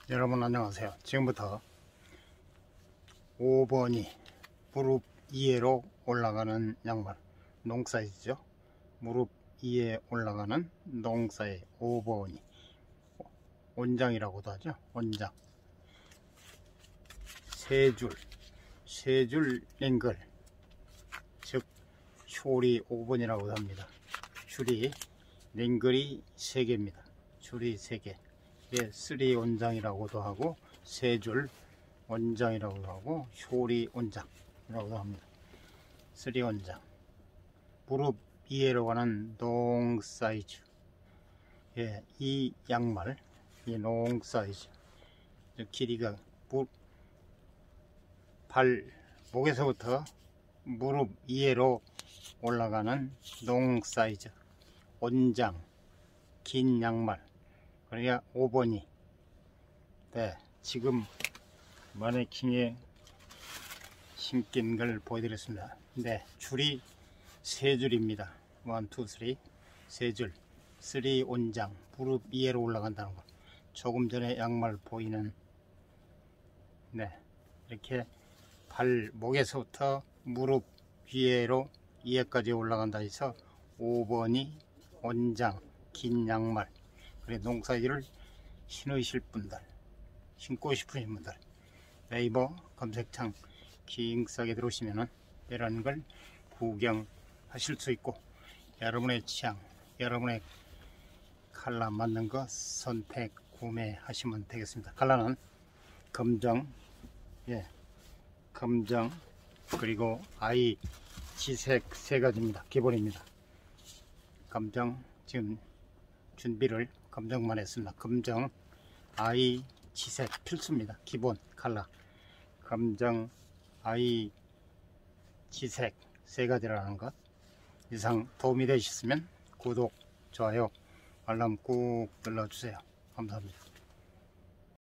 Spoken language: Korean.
여러분 안녕하세요. 지금부터 5번이 무릎 위에로 올라가는 양말, 롱사이즈죠. 무릎 위에 올라가는 롱사이즈 5번이 원장이라고도 하죠. 원장 세줄 앵글, 즉 쇼리 5번이라고도 합니다. 줄이 앵글이 3개입니다. 줄이 3개. 예, 3 원장이라고도 하고 세줄 원장이라고도 하고 쇼리 원장이라고도 합니다. 3 원장, 무릎 위에로 가는 롱 사이즈. 예, 이 양말, 이 롱 사이즈, 길이가 목에서부터 무릎 위에로 올라가는 롱 사이즈 원장 긴 양말, 그러니까 5번이 지금 마네킹에 신긴 걸 보여드렸습니다. 줄이 3줄입니다. 1, 2, 3 3줄, 3 원장, 무릎 위에로 올라간다는 거. 조금 전에 양말 보이는 이렇게 목에서부터 무릎 위에로 위에까지 올라간다 해서 5번이 원장 긴 양말. 그래, 농사일을 신으실 분들, 신고 싶으신 분들, 네이버 검색창 킹싸게 들어오시면은 이런 걸 구경하실 수 있고, 여러분의 취향, 여러분의 컬러 맞는 거 선택 구매하시면 되겠습니다. 컬러는 검정, 검정, 그리고 아이 지색 3가지입니다. 기본입니다. 검정, 지금 준비를 검정만 했습니다. 검정, 아이 지색 필수입니다. 기본 컬러 검정, 아이 지색 3가지라는 것. 이상 도움이 되셨으면 구독, 좋아요, 알람 꾹 눌러주세요. 감사합니다.